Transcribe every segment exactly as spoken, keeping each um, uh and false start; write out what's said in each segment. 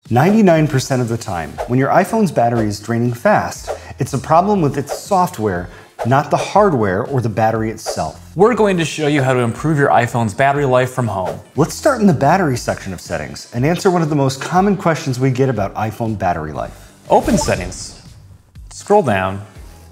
ninety-nine percent of the time, when your iPhone's battery is draining fast, it's a problem with its software, not the hardware or the battery itself. We're going to show you how to improve your iPhone's battery life from home. Let's start in the battery section of settings and answer one of the most common questions we get about iPhone battery life. Open Settings, scroll down,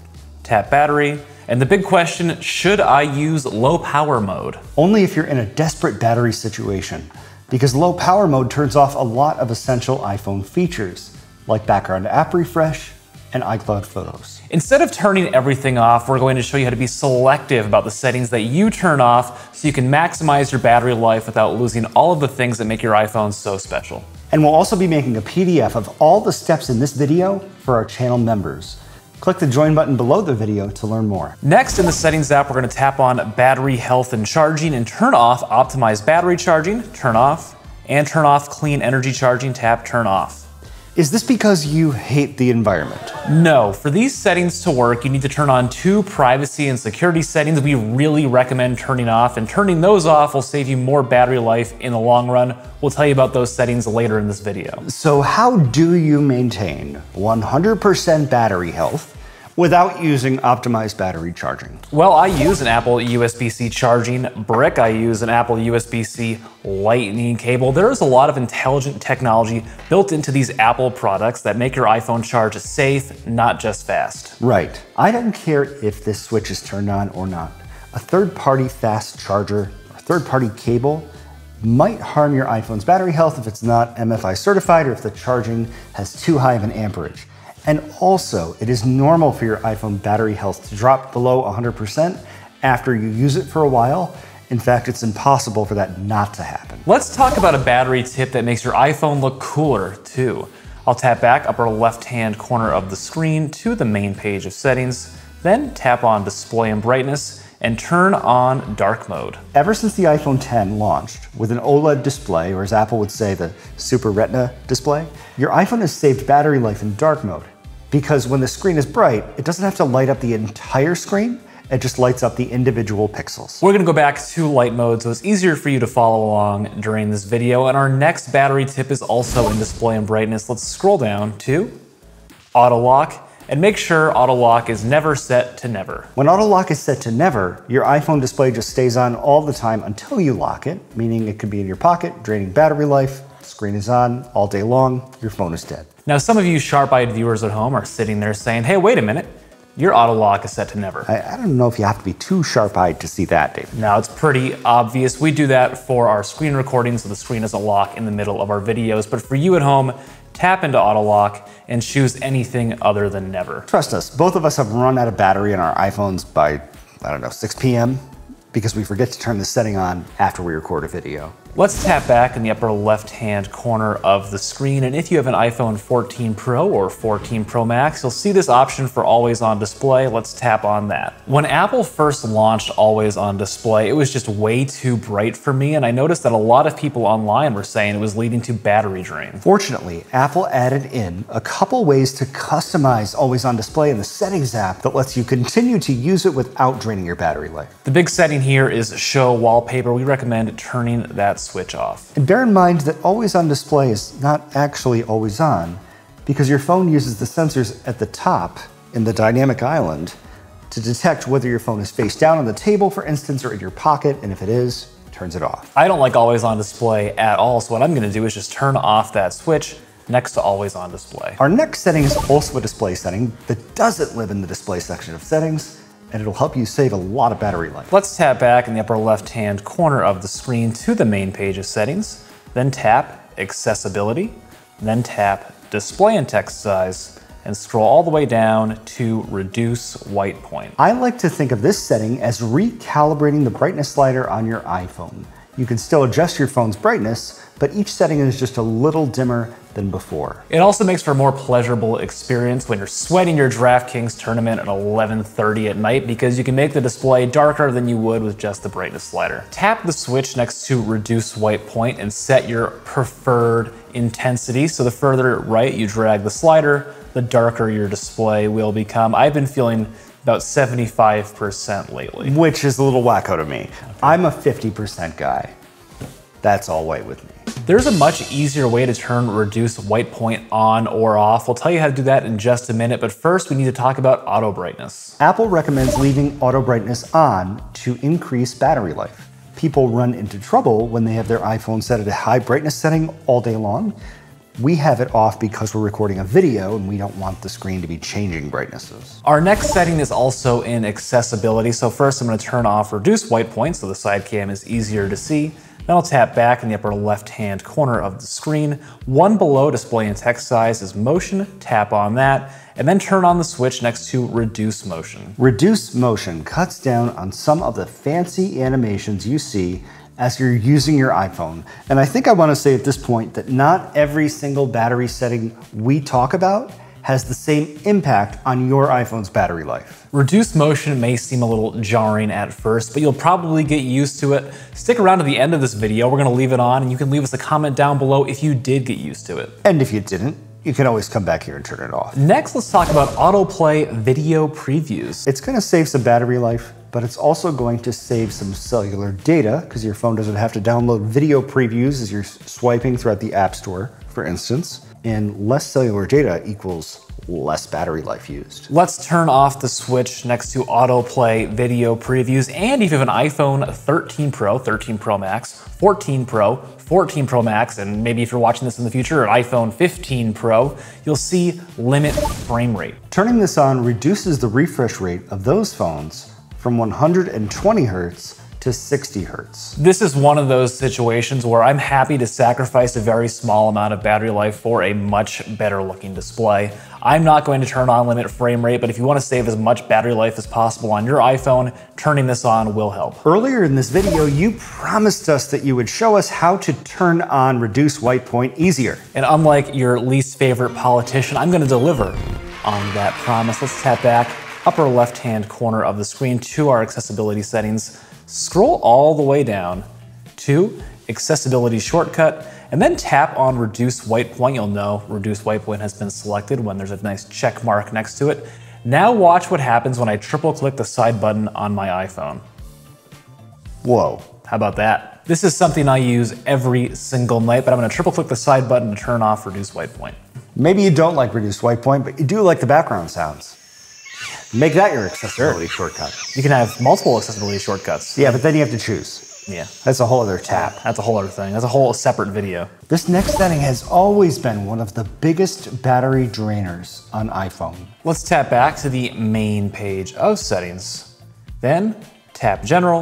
tap Battery, and the big question, should I use low power mode? Only if you're in a desperate battery situation, because low power mode turns off a lot of essential iPhone features, like background app refresh and iCloud Photos. Instead of turning everything off, we're going to show you how to be selective about the settings that you turn off so you can maximize your battery life without losing all of the things that make your iPhone so special. And we'll also be making a P D F of all the steps in this video for our channel members. Click the join button below the video to learn more. Next, in the Settings app, we're going to tap on Battery Health and Charging and turn off Optimize Battery Charging, turn off, and turn off Clean Energy Charging, tap Turn Off. Is this because you hate the environment? No, for these settings to work, you need to turn on two privacy and security settings we really recommend turning off, and turning those off will save you more battery life in the long run. We'll tell you about those settings later in this video. So how do you maintain one hundred percent battery health without using optimized battery charging? Well, I use an Apple U S B C charging brick. I use an Apple U S B C lightning cable. There is a lot of intelligent technology built into these Apple products that make your iPhone charge safe, not just fast. Right. I don't care if this switch is turned on or not. A third-party fast charger or third-party cable might harm your iPhone's battery health if it's not M F I certified or if the charging has too high of an amperage. And also, it is normal for your iPhone battery health to drop below one hundred percent after you use it for a while. In fact, it's impossible for that not to happen. Let's talk about a battery tip that makes your iPhone look cooler too. I'll tap back upper left-hand corner of the screen to the main page of settings, then tap on Display and Brightness and turn on dark mode. Ever since the iPhone ten launched with an OLED display, or as Apple would say, the Super Retina display, your iPhone has saved battery life in dark mode. Because when the screen is bright, it doesn't have to light up the entire screen, it just lights up the individual pixels. We're gonna go back to light mode so it's easier for you to follow along during this video, and our next battery tip is also in display and brightness. Let's scroll down to auto lock and make sure auto lock is never set to never. When auto lock is set to never, your iPhone display just stays on all the time until you lock it, meaning it could be in your pocket, draining battery life, screen is on all day long, your phone is dead. Now, some of you sharp-eyed viewers at home are sitting there saying, hey, wait a minute, your auto lock is set to never. I, I don't know if you have to be too sharp-eyed to see that, David. Now, it's pretty obvious. We do that for our screen recording so the screen doesn't lock in the middle of our videos. But for you at home, tap into auto lock and choose anything other than never. Trust us, both of us have run out of battery in our iPhones by, I don't know, six p m because we forget to turn the setting on after we record a video. Let's tap back in the upper left-hand corner of the screen, and if you have an iPhone fourteen Pro or fourteen Pro Max, you'll see this option for Always On Display. Let's tap on that. When Apple first launched Always On Display, it was just way too bright for me, and I noticed that a lot of people online were saying it was leading to battery drain. Fortunately, Apple added in a couple ways to customize Always On Display in the Settings app that lets you continue to use it without draining your battery life. The big setting here is Show Wallpaper. We recommend turning that switch off. And bear in mind that Always On Display is not actually always on because your phone uses the sensors at the top in the dynamic island to detect whether your phone is face down on the table, for instance, or in your pocket, and if it is, it turns it off. I don't like Always On Display at all, so what I'm gonna do is just turn off that switch next to Always On Display. Our next setting is also a display setting that doesn't live in the display section of settings, and it'll help you save a lot of battery life. Let's tap back in the upper left-hand corner of the screen to the main page of settings, then tap Accessibility, then tap Display and Text Size, and scroll all the way down to Reduce White Point. I like to think of this setting as recalibrating the brightness slider on your iPhone. You can still adjust your phone's brightness, but each setting is just a little dimmer than before. It also makes for a more pleasurable experience when you're sweating your DraftKings tournament at eleven thirty at night because you can make the display darker than you would with just the brightness slider. Tap the switch next to Reduce White Point and set your preferred intensity. So the further right you drag the slider, the darker your display will become. I've been feeling about seventy-five percent lately. Which is a little wacko to me. Okay. I'm a fifty percent guy. That's all white with me. There's a much easier way to turn reduce white point on or off. We'll tell you how to do that in just a minute, but first we need to talk about auto brightness. Apple recommends leaving auto brightness on to increase battery life. People run into trouble when they have their iPhone set at a high brightness setting all day long. We have it off because we're recording a video and we don't want the screen to be changing brightnesses. Our next setting is also in accessibility. So first I'm going to turn off reduce white point so the side cam is easier to see. Then I'll tap back in the upper left-hand corner of the screen. One below display and text size is motion, tap on that, and then turn on the switch next to reduce motion. Reduce motion cuts down on some of the fancy animations you see as you're using your iPhone. And I think I want to say at this point that not every single battery setting we talk about has the same impact on your iPhone's battery life. Reduce motion may seem a little jarring at first, but you'll probably get used to it. Stick around to the end of this video. We're gonna leave it on and you can leave us a comment down below if you did get used to it. And if you didn't, you can always come back here and turn it off. Next, let's talk about autoplay video previews. It's gonna save some battery life, but it's also going to save some cellular data because your phone doesn't have to download video previews as you're swiping throughout the App Store, for instance. And less cellular data equals less battery life used. Let's turn off the switch next to autoplay video previews. And if you have an iPhone thirteen Pro, thirteen Pro Max, fourteen Pro, fourteen Pro Max, and maybe if you're watching this in the future, an iPhone fifteen Pro, you'll see limit frame rate. Turning this on reduces the refresh rate of those phones from one hundred twenty hertz to sixty hertz. This is one of those situations where I'm happy to sacrifice a very small amount of battery life for a much better looking display. I'm not going to turn on limit frame rate, but if you want to save as much battery life as possible on your iPhone, turning this on will help. Earlier in this video, you promised us that you would show us how to turn on reduce white point easier. And unlike your least favorite politician, I'm going to deliver on that promise. Let's tap back, upper left-hand corner of the screen to our accessibility settings. Scroll all the way down to accessibility shortcut, and then tap on reduce white point. You'll know reduce white point has been selected when there's a nice check mark next to it. Now watch what happens when I triple click the side button on my iPhone. Whoa. How about that? This is something I use every single night, but I'm gonna triple click the side button to turn off reduce white point. Maybe you don't like reduce white point, but you do like the background sounds. Make that your accessibility shortcut. You can have multiple accessibility shortcuts. Yeah, but then you have to choose. Yeah. That's a whole other tab. That's a whole other thing. That's a whole separate video. This next setting has always been one of the biggest battery drainers on iPhone. Let's tap back to the main page of settings. Then tap General,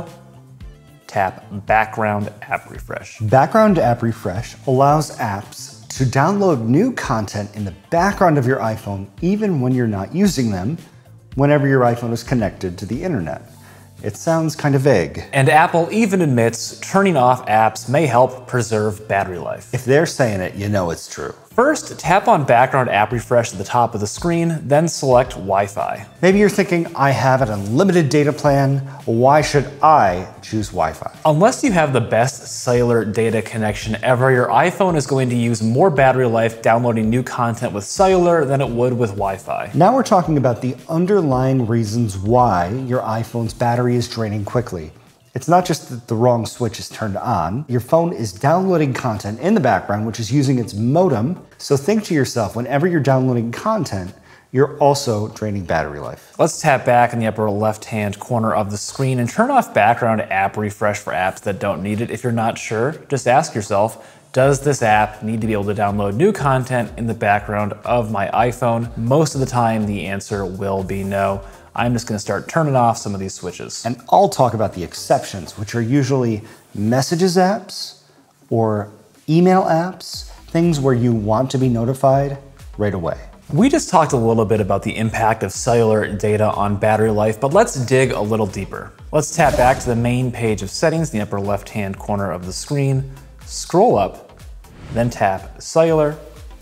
tap Background App Refresh. Background App Refresh allows apps to download new content in the background of your iPhone even when you're not using them, whenever your iPhone is connected to the internet. It sounds kind of vague. And Apple even admits turning off apps may help preserve battery life. If they're saying it, you know it's true. First, tap on Background App Refresh at the top of the screen, then select Wi-Fi. Maybe you're thinking, I have an unlimited data plan. Why should I choose Wi-Fi? Unless you have the best cellular data connection ever, your iPhone is going to use more battery life downloading new content with cellular than it would with Wi-Fi. Now we're talking about the underlying reasons why your iPhone's battery is draining quickly. It's not just that the wrong switch is turned on. Your phone is downloading content in the background, which is using its modem. So think to yourself, whenever you're downloading content, you're also draining battery life. Let's tap back in the upper left-hand corner of the screen and turn off Background App Refresh for apps that don't need it. If you're not sure, just ask yourself, does this app need to be able to download new content in the background of my iPhone? Most of the time, the answer will be no. I'm just gonna start turning off some of these switches. And I'll talk about the exceptions, which are usually messages apps or email apps, things where you want to be notified right away. We just talked a little bit about the impact of cellular data on battery life, but let's dig a little deeper. Let's tap back to the main page of settings, the upper left-hand corner of the screen, scroll up, then tap Cellular,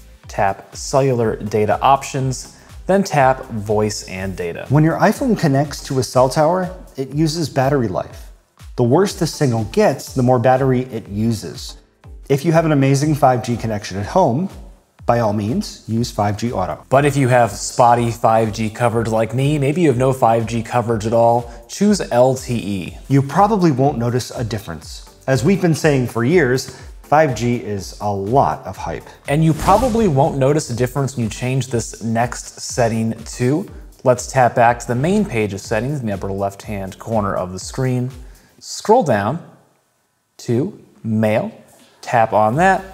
tap Cellular Data Options, then tap Voice and Data. When your iPhone connects to a cell tower, it uses battery life. The worse the signal gets, the more battery it uses. If you have an amazing five G connection at home, by all means, use five G Auto. But if you have spotty five G coverage like me, maybe you have no five G coverage at all, choose L T E. You probably won't notice a difference. As we've been saying for years, five G is a lot of hype. And you probably won't notice a difference when you change this next setting to, let's tap back to the main page of settings in the upper left-hand corner of the screen. Scroll down to Mail, tap on that,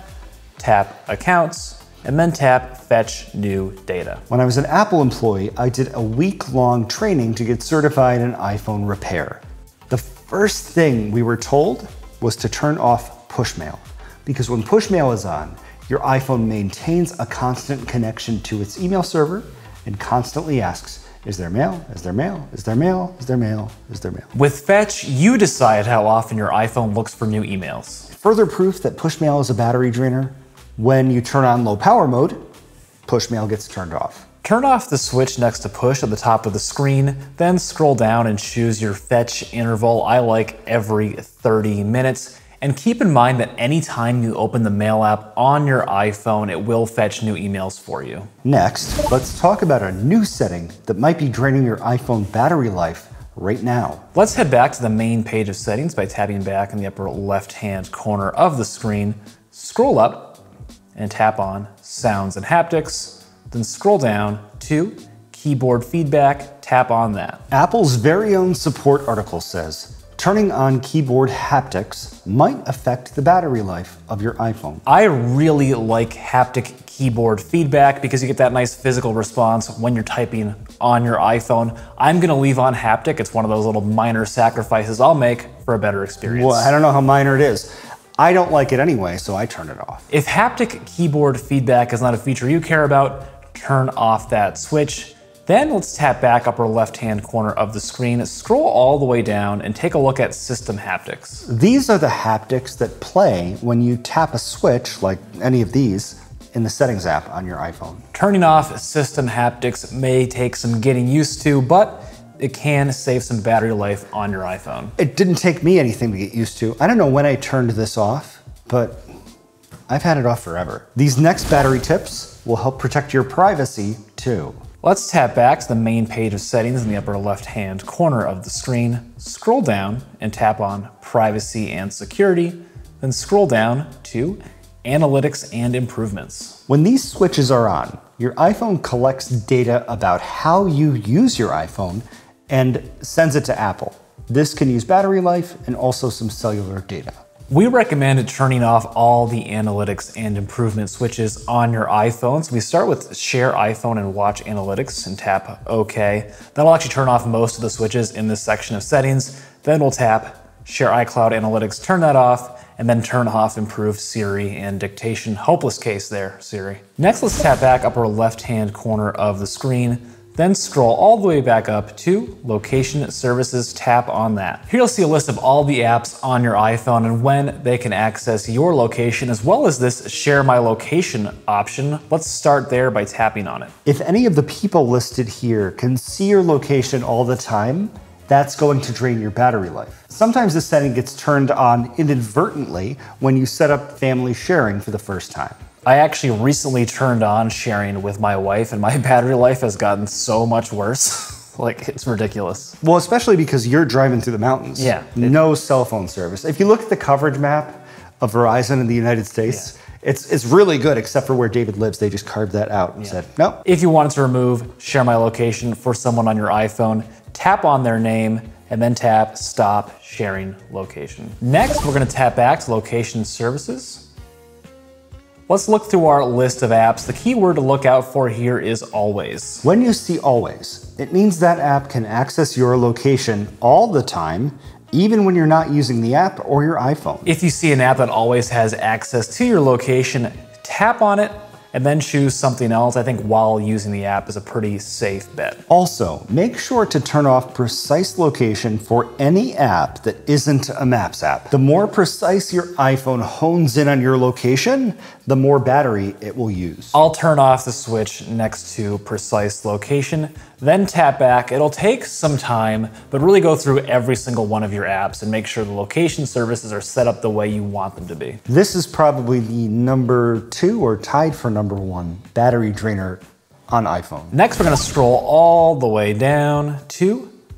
tap Accounts, and then tap Fetch New Data. When I was an Apple employee, I did a week-long training to get certified in iPhone repair. The first thing we were told was to turn off push mail, because when push mail is on, your iPhone maintains a constant connection to its email server and constantly asks, is there mail? Is there mail? Is there mail? Is there mail? Is there mail? With Fetch, you decide how often your iPhone looks for new emails. Further proof that push mail is a battery drainer, when you turn on low power mode, push mail gets turned off. Turn off the switch next to push at the top of the screen, then scroll down and choose your fetch interval. I like every thirty minutes. And keep in mind that anytime you open the Mail app on your iPhone, it will fetch new emails for you. Next, let's talk about a new setting that might be draining your iPhone battery life right now. Let's head back to the main page of settings by tapping back in the upper left-hand corner of the screen. Scroll up and tap on Sounds and Haptics, then scroll down to Keyboard Feedback, tap on that. Apple's very own support article says, turning on keyboard haptics might affect the battery life of your iPhone. I really like haptic keyboard feedback because you get that nice physical response when you're typing on your iPhone. I'm gonna leave on haptic. It's one of those little minor sacrifices I'll make for a better experience. Well, I don't know how minor it is. I don't like it anyway, so I turn it off. If haptic keyboard feedback is not a feature you care about, turn off that switch. Then let's tap back upper left-hand corner of the screen, scroll all the way down, and take a look at System Haptics. These are the haptics that play when you tap a switch, like any of these, in the Settings app on your iPhone. Turning off System Haptics may take some getting used to, but it can save some battery life on your iPhone. It didn't take me anything to get used to. I don't know when I turned this off, but I've had it off forever. These next battery tips will help protect your privacy too. Let's tap back to the main page of settings in the upper left-hand corner of the screen, scroll down and tap on Privacy and Security, then scroll down to Analytics and Improvements. When these switches are on, your iPhone collects data about how you use your iPhone and sends it to Apple. This can use battery life and also some cellular data. We recommend turning off all the analytics and improvement switches on your iPhone. So we start with Share iPhone and Watch Analytics and tap OK. That'll actually turn off most of the switches in this section of settings. Then we'll tap Share iCloud Analytics, turn that off, and then turn off Improve Siri and Dictation. Hopeless case there, Siri. Next, let's tap back upper left-hand corner of the screen. Then scroll all the way back up to Location Services, tap on that. Here you'll see a list of all the apps on your iPhone and when they can access your location, as well as this Share My Location option. Let's start there by tapping on it. If any of the people listed here can see your location all the time, that's going to drain your battery life. Sometimes this setting gets turned on inadvertently when you set up family sharing for the first time. I actually recently turned on sharing with my wife and my battery life has gotten so much worse. Like, it's ridiculous. Well, especially because you're driving through the mountains. Yeah. No cell phone service. If you look at the coverage map of Verizon in the United States, yeah. it's, it's really good, except for where David lives. They just carved that out and yeah. said, no. If you wanted to remove Share My Location for someone on your iPhone, tap on their name and then tap Stop Sharing Location. Next, we're gonna tap back to Location Services. Let's look through our list of apps. The key word to look out for here is always. When you see always, it means that app can access your location all the time, even when you're not using the app or your iPhone. If you see an app that always has access to your location, tap on it and then choose something else. I think while using the app is a pretty safe bet. Also, make sure to turn off precise location for any app that isn't a Maps app. The more precise your iPhone hones in on your location, the more battery it will use. I'll turn off the switch next to precise location, then tap back. It'll take some time, but really go through every single one of your apps and make sure the location services are set up the way you want them to be. This is probably the number two or tied for number one battery drainer on iPhone. Next, we're gonna scroll all the way down to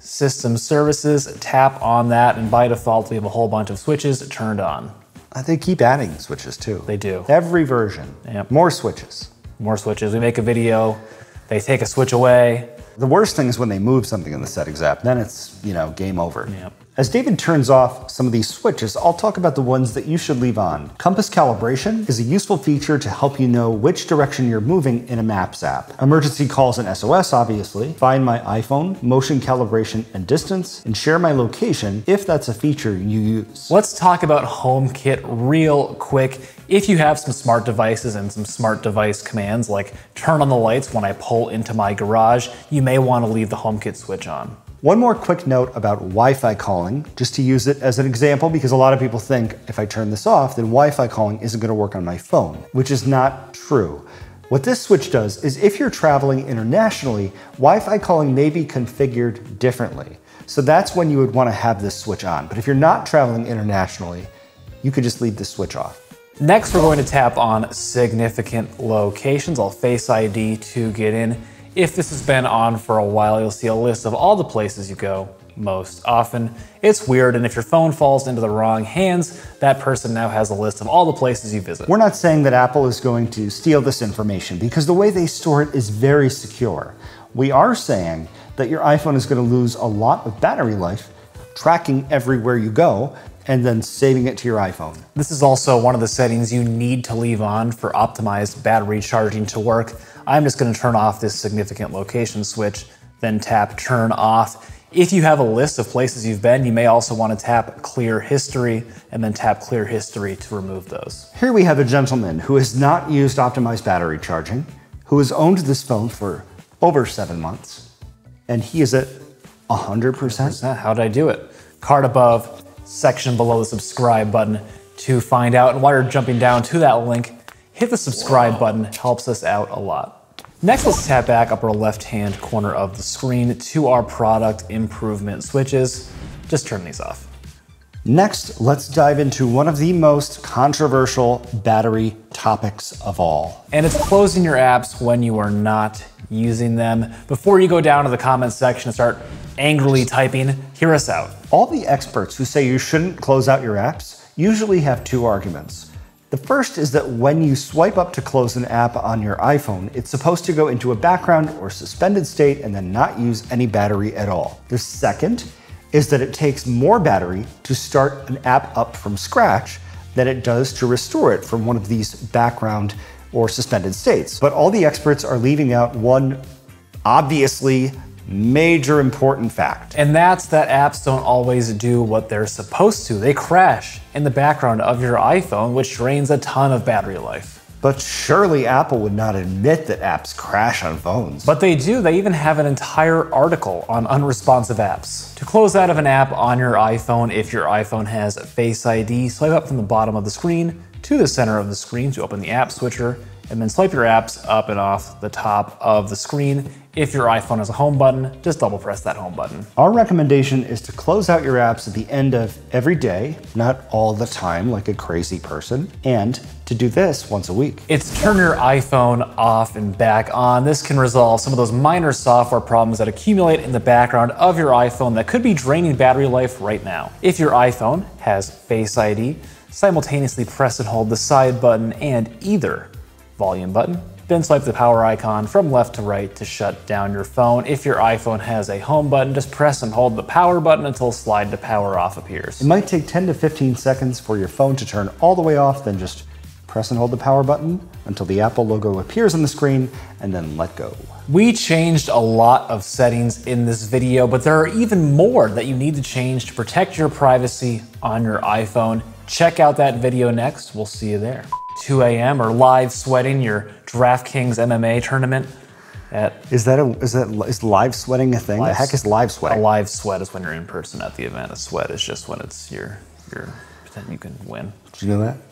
system services, tap on that, and by default, we have a whole bunch of switches turned on. They keep adding switches too. They do. Every version, Yep. more switches. More switches. We make a video, they take a switch away. The worst thing is when they move something in the settings app, then it's, you know, game over. Yep. As David turns off some of these switches, I'll talk about the ones that you should leave on. Compass calibration is a useful feature to help you know which direction you're moving in a Maps app. Emergency calls and S O S, obviously. Find my iPhone, motion calibration and distance, and share my location if that's a feature you use. Let's talk about HomeKit real quick. If you have some smart devices and some smart device commands like turn on the lights when I pull into my garage, you may want to leave the HomeKit switch on. One more quick note about Wi-Fi calling, just to use it as an example, because a lot of people think if I turn this off, then Wi-Fi calling isn't going to work on my phone, which is not true. What this switch does is if you're traveling internationally, Wi-Fi calling may be configured differently. So that's when you would want to have this switch on. But if you're not traveling internationally, you could just leave this switch off. Next, we're going to tap on significant locations. I'll Face I D to get in. If this has been on for a while, you'll see a list of all the places you go most often. It's weird, and if your phone falls into the wrong hands, that person now has a list of all the places you visit. We're not saying that Apple is going to steal this information because the way they store it is very secure. We are saying that your iPhone is going to lose a lot of battery life tracking everywhere you go and then saving it to your iPhone. This is also one of the settings you need to leave on for optimized battery charging to work. I'm just going to turn off this significant location switch, then tap turn off. If you have a list of places you've been, you may also want to tap clear history and then tap clear history to remove those. Here we have a gentleman who has not used optimized battery charging, who has owned this phone for over seven months, and he is at one hundred percent. How did I do it? Card above, section below the subscribe button to find out. And while you're jumping down to that link, hit the subscribe button, helps us out a lot. Next, let's tap back upper left-hand corner of the screen to our product improvement switches. Just turn these off. Next, let's dive into one of the most controversial battery topics of all. And it's closing your apps when you are not using them. Before you go down to the comment section and start angrily typing, hear us out. All the experts who say you shouldn't close out your apps usually have two arguments. The first is that when you swipe up to close an app on your iPhone, it's supposed to go into a background or suspended state and then not use any battery at all. The second is that it takes more battery to start an app up from scratch than it does to restore it from one of these background or suspended states. But all the experts are leaving out one obviously major important fact. And that's that apps don't always do what they're supposed to. They crash in the background of your iPhone, which drains a ton of battery life. But surely Apple would not admit that apps crash on phones. But they do. They even have an entire article on unresponsive apps. To close out of an app on your iPhone, if your iPhone has Face I D, swipe up from the bottom of the screen to the center of the screen to open the app switcher, and then swipe your apps up and off the top of the screen. If your iPhone has a home button, just double press that home button. Our recommendation is to close out your apps at the end of every day, not all the time like a crazy person, and to do this once a week. It's turn your iPhone off and back on. This can resolve some of those minor software problems that accumulate in the background of your iPhone that could be draining battery life right now. If your iPhone has Face I D, simultaneously press and hold the side button and either volume button, then swipe the power icon from left to right to shut down your phone. If your iPhone has a home button, just press and hold the power button until slide to power off appears. It might take ten to fifteen seconds for your phone to turn all the way off, then just press and hold the power button until the Apple logo appears on the screen, and then let go. We changed a lot of settings in this video, but there are even more that you need to change to protect your privacy on your iPhone. Check out that video next. We'll see you there. two A M or live sweating your DraftKings M M A tournament at... Is that a, is that, is live sweating a thing? Live, the heck is live sweating? A live sweat is when you're in person at the event. A sweat is just when it's your, your, you can win. Did you know that?